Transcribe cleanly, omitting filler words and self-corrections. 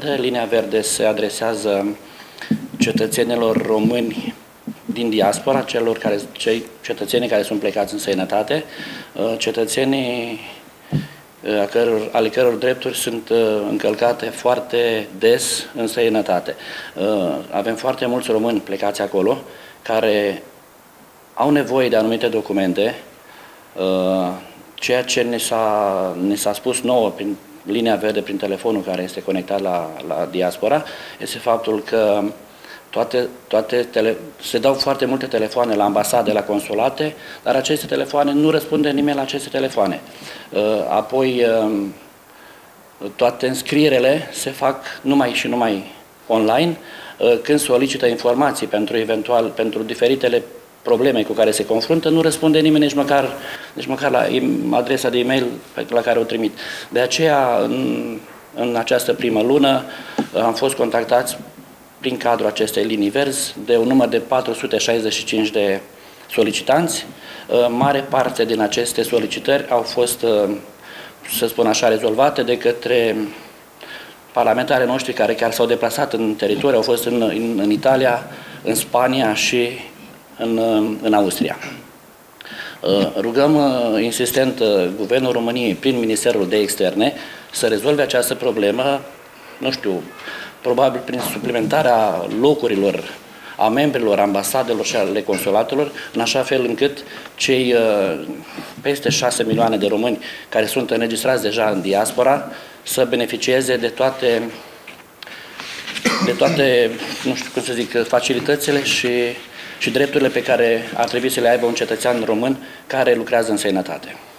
Linia Verde se adresează cetățenilor români din diaspora, cetățenii care sunt plecați în străinătate, cetățenii ale căror drepturi sunt încălcate foarte des în străinătate. Avem foarte mulți români plecați acolo care au nevoie de anumite documente. Ceea ce ne s-a spus nouă prin Linia Verde, prin telefonul care este conectat la diaspora, este faptul că se dau foarte multe telefoane la ambasade, la consulate, dar aceste telefoane nu răspunde nimeni la aceste telefoane. Apoi, toate înscrierile se fac numai și numai online. Când solicită informații pentru diferitele probleme cu care se confruntă, nu răspunde nimeni nici măcar la adresa de e-mail la care o trimit. De aceea, în această primă lună, am fost contactați prin cadrul acestei linii verzi de un număr de 465 de solicitanți. Mare parte din aceste solicitări au fost, să spun așa, rezolvate de către parlamentarii noștri care chiar s-au deplasat în teritoriu, au fost în Italia, în Spania și în Austria. Rugăm insistent Guvernul României prin Ministerul de Externe să rezolve această problemă, nu știu, probabil prin suplimentarea locurilor a membrilor ambasadelor și ale consulatelor, în așa fel încât cei peste 6 milioane de români care sunt înregistrați deja în diaspora să beneficieze de toate, nu știu cum să zic, facilitățile și drepturile pe care ar trebui să le aibă un cetățean român care lucrează în străinătate.